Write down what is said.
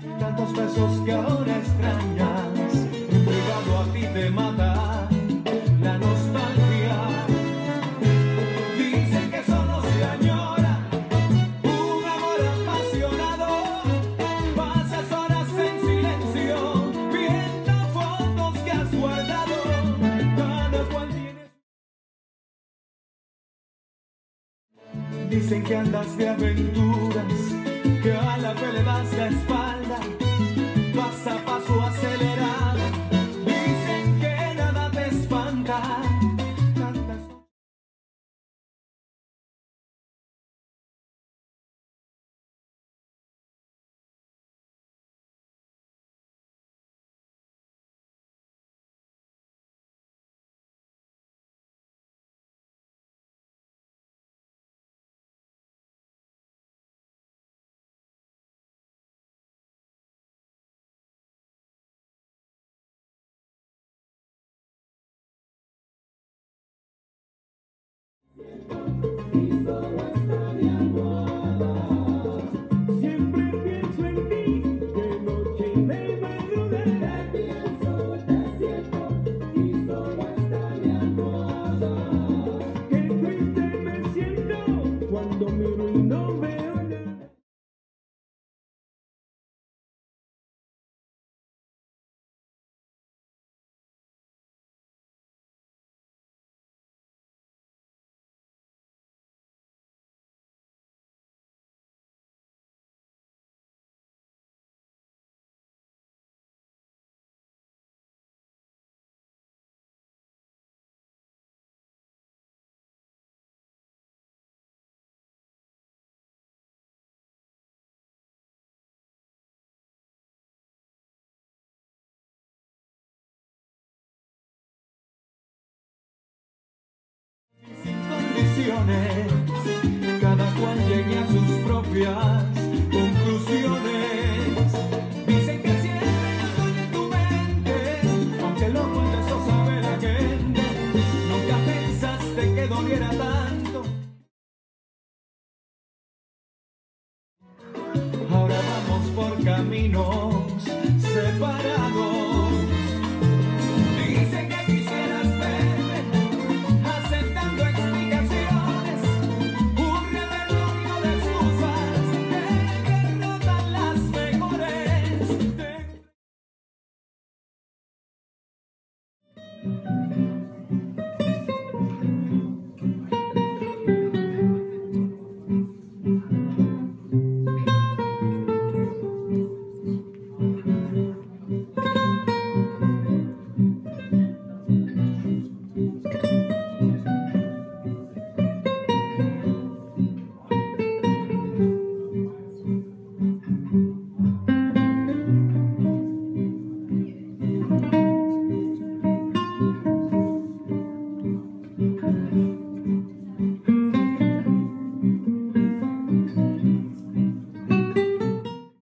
Tantos besos que ahora extrañas, entregado a ti te mata la nostalgia. Dicen que solo se añora un amor apasionado. Pasas horas en silencio viendo fotos que has guardado. Cada cual tiene. Dicen que andas de aventuras, que a la fe le das la espalda, paso a paso acelerado. Dicen que nada te espanta. Tantas... Y solo está mi almohada. Siempre pienso en ti, de noche y de madrugada. Te pienso, te siento, y solo está mi almohada. Qué triste me siento cuando miro y no veo nada. Cada cual llegue a sus propias conclusiones. Dicen que siempre yo soy en tu mente, aunque lo cuentes o sabe la gente. Nunca pensaste que doliera tanto. Ahora vamos por camino